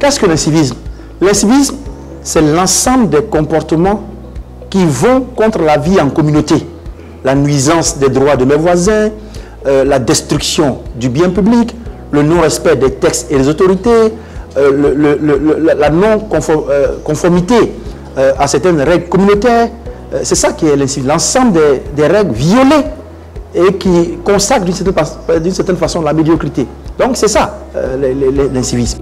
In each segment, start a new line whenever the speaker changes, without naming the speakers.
Qu'est-ce que l'incivisme? L'incivisme, c'est l'ensemble des comportements qui vont contre la vie en communauté. La nuisance des droits de mes voisins, la destruction du bien public, le non-respect des textes et des autorités, la non-conformité à certaines règles communautaires. C'est ça qui est l'incivisme, l'ensemble des règles violées et qui consacrent d'une certaine façon la médiocrité. Donc c'est ça l'incivisme.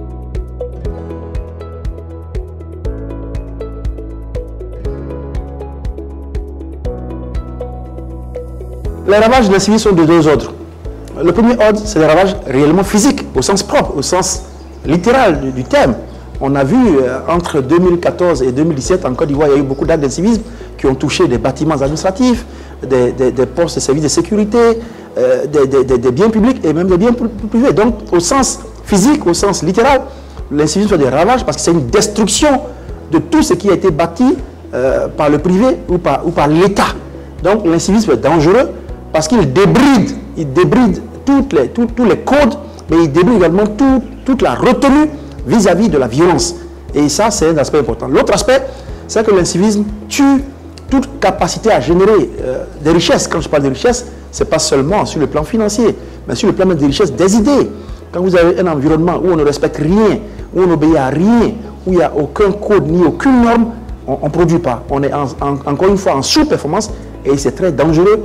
Les ravages de l'incivisme sont de deux ordres. Le premier ordre, c'est des ravages réellement physiques, au sens propre, au sens littéral du terme. On a vu entre 2014 et 2017 en Côte d'Ivoire, il y a eu beaucoup d'actes d'incivisme qui ont touché des bâtiments administratifs, des postes de services de sécurité, des biens publics et même des biens privés. Donc au sens physique, au sens littéral, l'incivisme fait des ravages parce que c'est une destruction de tout ce qui a été bâti par le privé ou par l'État. Donc l'incivisme est dangereux parce qu'il débride tous les codes, mais il débride également toute la retenue vis-à-vis de la violence. Et ça, c'est un aspect important. L'autre aspect, c'est que l'incivisme tue toute capacité à générer des richesses. Quand je parle de richesses, ce n'est pas seulement sur le plan financier, mais sur le plan des richesses, des idées. Quand vous avez un environnement où on ne respecte rien, où on n'obéit à rien, où il n'y a aucun code ni aucune norme, on ne produit pas. On est encore une fois en sous-performance et c'est très dangereux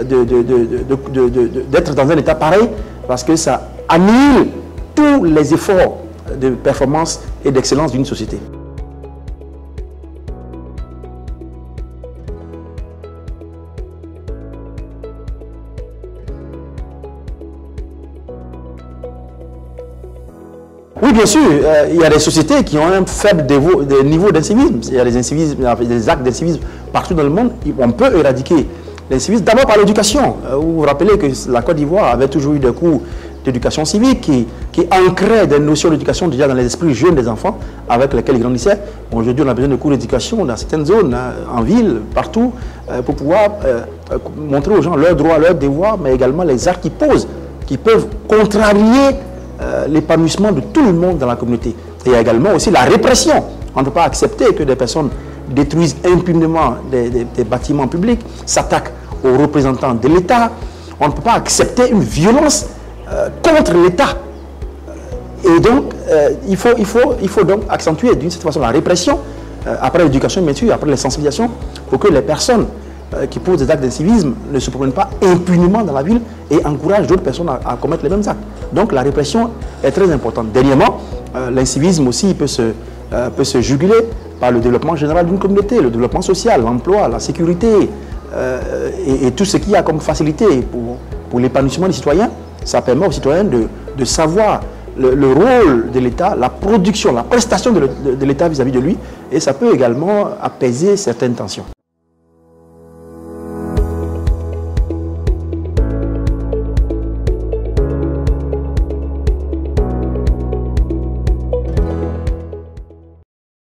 d'être dans un état pareil parce que ça annule tous les efforts de performance et d'excellence d'une société. Oui, bien sûr, il y a des sociétés qui ont un faible niveau d'incivisme. Il y a des actes d'incivisme partout dans le monde. On peut éradiquer l'incivisme d'abord par l'éducation. Vous vous rappelez que la Côte d'Ivoire avait toujours eu des cours d'éducation civique qui ancraient des notions d'éducation déjà dans les esprits jeunes des enfants avec lesquels ils grandissaient. Aujourd'hui, on a besoin de cours d'éducation dans certaines zones, en ville, partout, pour pouvoir montrer aux gens leurs droits, leurs devoirs, mais également les actes qu'ils posent, qui peuvent contrarier l'épanouissement de tout le monde dans la communauté. Et il y a également aussi la répression. On ne peut pas accepter que des personnes détruisent impunément des bâtiments publics, s'attaquent aux représentants de l'État. On ne peut pas accepter une violence contre l'État. Et donc, il faut donc accentuer d'une certaine façon la répression, après l'éducation, bien sûr, après les sensibilisations, pour que les personnes qui posent des actes d'incivisme ne se promènent pas impunément dans la ville et encouragent d'autres personnes à commettre les mêmes actes. Donc la répression est très importante. Dernièrement, l'incivisme aussi peut se juguler par le développement général d'une communauté, le développement social, l'emploi, la sécurité et tout ce qu'il y a comme facilité pour l'épanouissement des citoyens. Ça permet aux citoyens de savoir le rôle de l'État, la production, la prestation de l'État vis-à-vis de lui, et ça peut également apaiser certaines tensions.